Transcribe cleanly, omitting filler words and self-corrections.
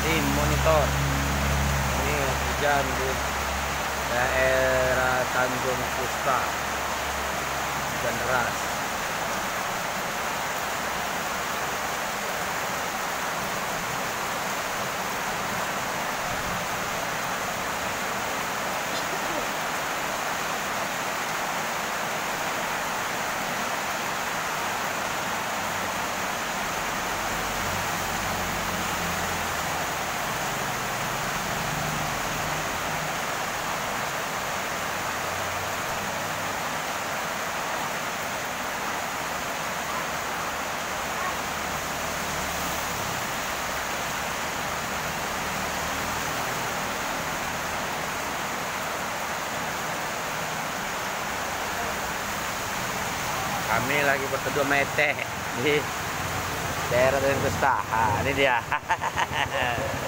tim monitor. Ini hujan di daerah Tanjung Pusta, hujan deras. Kami lagi berteduh mete di daerah Tanjung Pusta. Ini dia.